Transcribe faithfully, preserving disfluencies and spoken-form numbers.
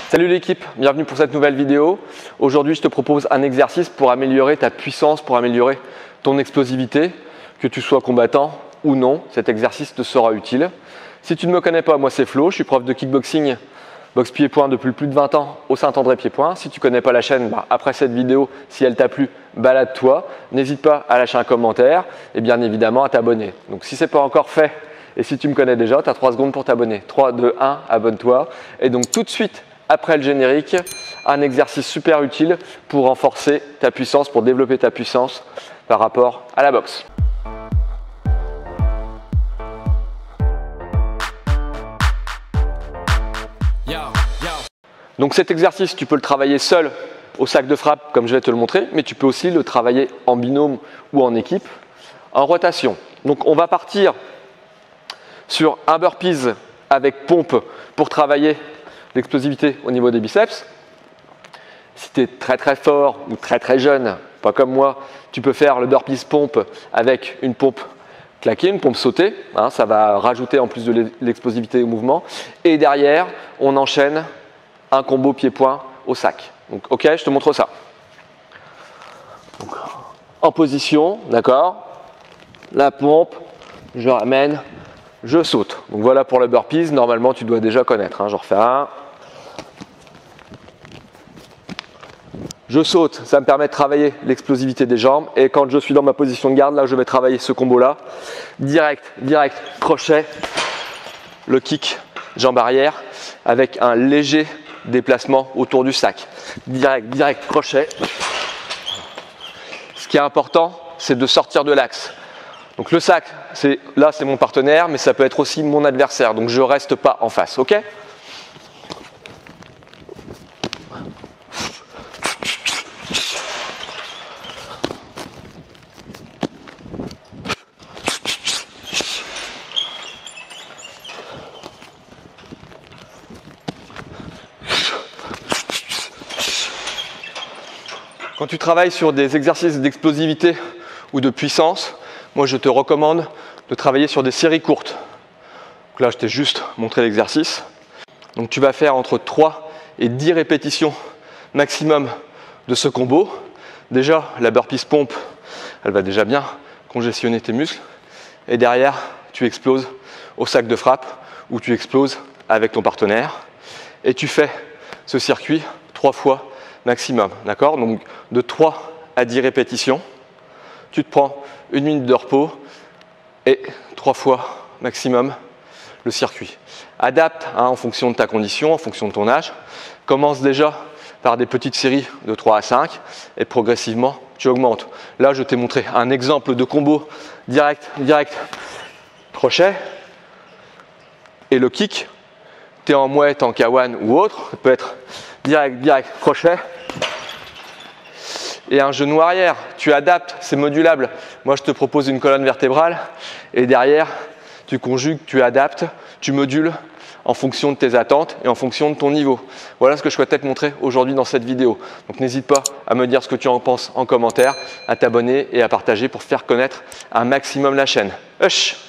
Salut l'équipe, bienvenue pour cette nouvelle vidéo. Aujourd'hui, je te propose un exercice pour améliorer ta puissance, pour améliorer ton explosivité. Que tu sois combattant ou non, cet exercice te sera utile. Si tu ne me connais pas, moi c'est Flo, je suis prof de kickboxing, boxe pied-point depuis plus de vingt ans au Saint-André pied-point. Si tu ne connais pas la chaîne, bah, après cette vidéo, si elle t'a plu, balade-toi. N'hésite pas à lâcher un commentaire et bien évidemment à t'abonner. Donc si ce n'est pas encore fait et si tu me connais déjà, tu as trois secondes pour t'abonner. trois, deux, un, abonne-toi. Et donc tout de suite, après le générique, un exercice super utile pour renforcer ta puissance, pour développer ta puissance par rapport à la boxe. Donc cet exercice, tu peux le travailler seul au sac de frappe comme je vais te le montrer, mais tu peux aussi le travailler en binôme ou en équipe, en rotation. Donc on va partir sur un burpees avec pompe pour travailler l'explosivité au niveau des biceps. Si tu es très très fort ou très très jeune, pas comme moi, tu peux faire le burpees pompe avec une pompe claquée, une pompe sautée. Hein, ça va rajouter en plus de l'explosivité au mouvement. Et derrière, on enchaîne un combo pied-point au sac. Donc, ok, je te montre ça. Donc, en position, d'accord. La pompe, je ramène, je saute. Donc voilà pour le burpees. Normalement, tu dois déjà connaître. Hein. J'en refais un. Je saute, ça me permet de travailler l'explosivité des jambes. Et quand je suis dans ma position de garde, là, je vais travailler ce combo-là. Direct, direct, crochet, le kick, jambe arrière, avec un léger déplacement autour du sac. Direct, direct, crochet. Ce qui est important, c'est de sortir de l'axe. Donc le sac, là c'est mon partenaire, mais ça peut être aussi mon adversaire. Donc je ne reste pas en face, ok ? Quand tu travailles sur des exercices d'explosivité ou de puissance, moi je te recommande de travailler sur des séries courtes. Donc là je t'ai juste montré l'exercice. Donc tu vas faire entre trois et dix répétitions maximum de ce combo. Déjà la burpees pompe, elle va déjà bien congestionner tes muscles. Et derrière tu exploses au sac de frappe ou tu exploses avec ton partenaire. Et tu fais ce circuit trois fois maximum, d'accord? Donc de trois à dix répétitions, tu te prends une minute de repos et trois fois maximum le circuit. Adapte hein, en fonction de ta condition, en fonction de ton âge. Commence déjà par des petites séries de trois à cinq et progressivement tu augmentes. Là je t'ai montré un exemple de combo direct, direct, crochet et le kick. Tu es en mouette, en kawan ou autre, ça peut être direct, direct, crochet. Et un genou arrière, tu adaptes, c'est modulable. Moi, je te propose une colonne vertébrale et derrière, tu conjugues, tu adaptes, tu modules en fonction de tes attentes et en fonction de ton niveau. Voilà ce que je souhaitais te montrer aujourd'hui dans cette vidéo. Donc, n'hésite pas à me dire ce que tu en penses en commentaire, à t'abonner et à partager pour faire connaître un maximum la chaîne. Hush!